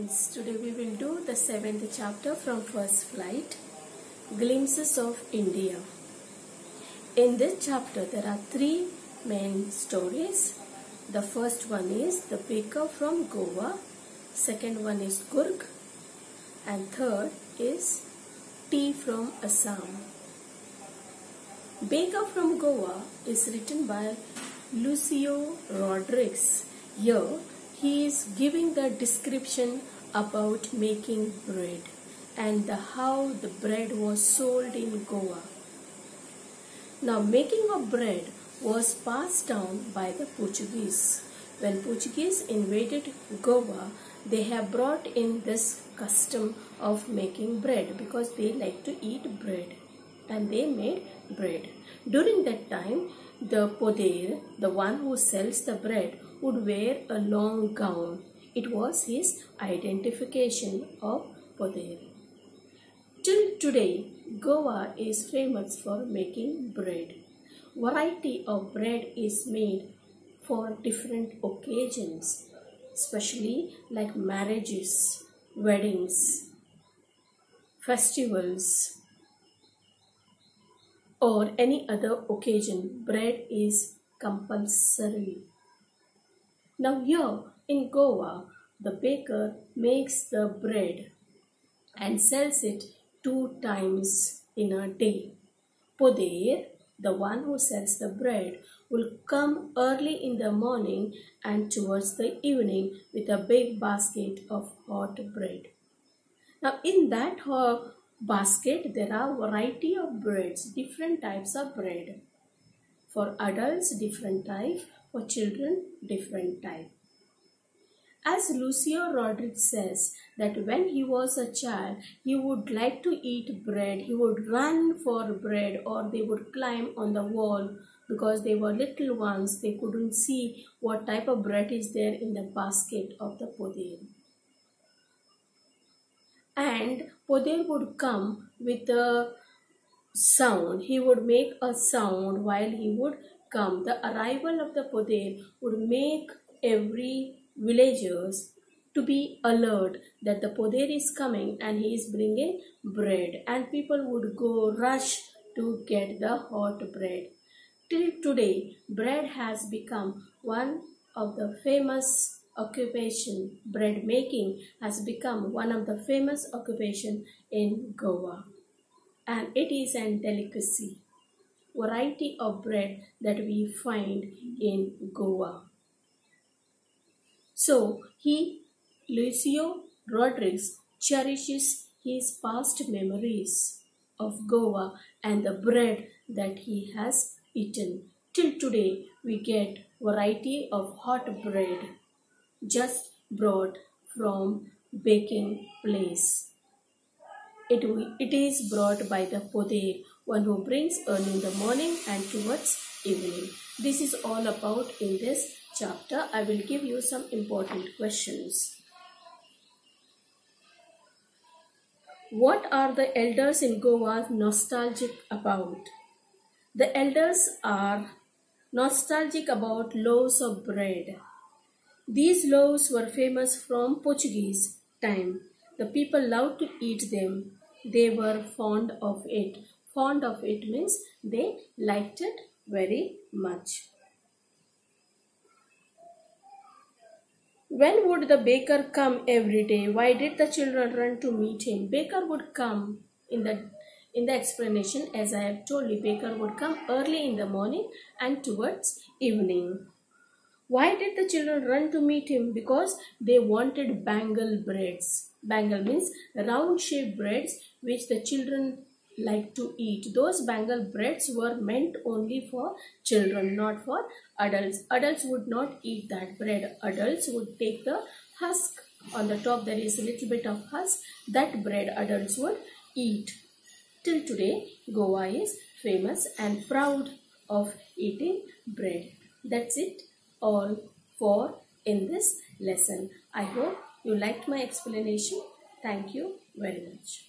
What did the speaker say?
students, today we will do the 7th chapter from First Flight, Glimpses of India. In this chapter there are 3 main stories. The first one is The Baker from Goa, second one is Gurg, and third is Tea from Assam. Baker from Goa is written by Lucio Rodrigues. Here he is giving the description about making bread and how the bread was sold in Goa. Now, making of bread was passed down by the Portuguese. When Portuguese invaded Goa, they have brought in this custom of making bread because they like to eat bread, and they made bread. During that time, the poder, the one who sells the bread, would wear a long gown. It was his identification of poder. Till today, Goa is famous for making bread. Variety of bread is made for different occasions, especially like marriages, weddings, festivals, or any other occasion. Bread is compulsory. Now here in Goa, the baker makes the bread and sells it 2 times in a day. Poder, the one who sells the bread, will come early in the morning and towards the evening with a big basket of hot bread. Now in that basket there are variety of breads, different types of bread. For adults, different type. For children, different type. As Lucio Rodrigues says that when he was a child, he would like to eat bread. He would run for bread, or they would climb on the wall because they were little ones. They couldn't see what type of bread is there in the basket of the poder. And poder would come with a sound. He would make a sound while he would come. The arrival of the poder would make every villagers to be alert that the poder is coming and he is bringing bread, and people would go rush to get the hot bread. Till today, bread has become one of the famous occupation. Bread making has become one of the famous occupation in Goa, and it is an delicacy. Variety of bread that we find in Goa. So, Lucio Rodrigues, cherishes his past memories of Goa and the bread that he has eaten. Till today, we get variety of hot bread just brought from baking place. It is brought by the poder, one who brings early in the morning and towards evening. This is all about in this chapter. I will give you some important questions. What are the elders in Goa nostalgic about? The elders are nostalgic about loaves of bread. These loaves were famous from Portuguese time. The people loved to eat them. They were fond of it. Fond of it means they liked it very much. When would the baker come every day? Why did the children run to meet him? Baker would come in the explanation, as I have told you, baker would come early in the morning and towards evening. Why did the children run to meet him? Because they wanted bangle breads. Bangle means round shaped breads which the children like to eat. Those bangle breads were meant only for children, not for adults. Adults would not eat that bread. Adults would take the husk. On the top there is a little bit of husk. That bread adults would eat. Till today, Goa is famous and proud of eating bread. That's it all for in this lesson. I hope you liked my explanation. Thank you very much.